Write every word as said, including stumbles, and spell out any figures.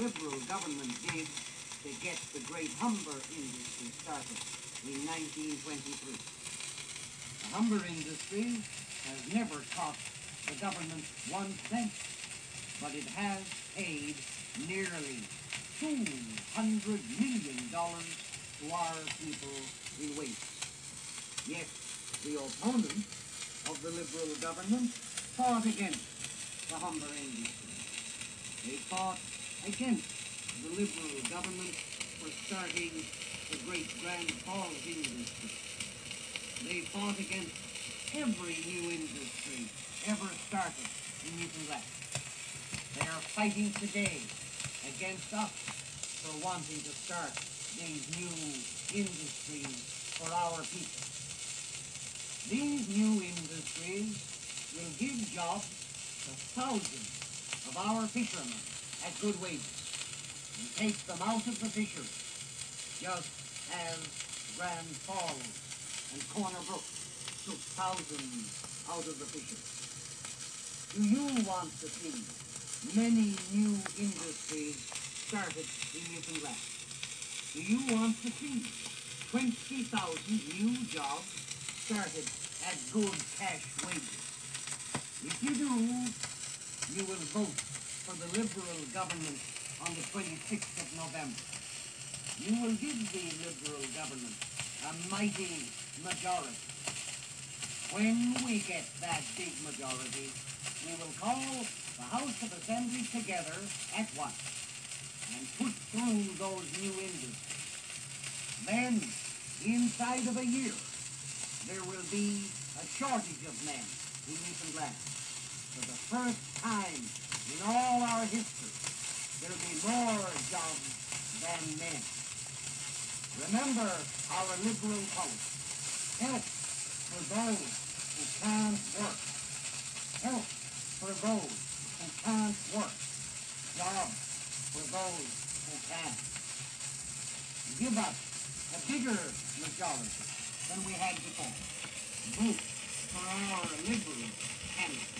Liberal government did to get the great lumber industry started in nineteen twenty-three. The lumber industry has never cost the government one cent, but it has paid nearly two hundred million dollars to our people in wages. Yet the opponents of the Liberal government fought against the lumber industry. They fought against the Liberal government for starting the great Grand Falls industry. They fought against every new industry ever started in Newfoundland. They are fighting today against us for wanting to start these new industries for our people. These new industries will give jobs to thousands of our fishermen at good wages and take them out of the fishery, just as Grand Falls and Corner Brook took thousands out of the fishery. Do you want to see many new industries started in Newfoundland? Do you want to see twenty thousand new jobs started at good cash wages? If you do, you will vote for the Liberal government on the twenty-sixth of November. You will give the Liberal government a mighty majority. When we get that big majority, we will call the House of Assembly together at once and put through those new industries. Then, inside of a year, there will be a shortage of men in Newfoundland. For the first time in all our history, there will be more jobs than men. Remember our Liberal policy. Help for those who can't work. Help for those who can't work. Jobs for those who can. Give us a bigger majority than we had before. Vote for our Liberal candidate.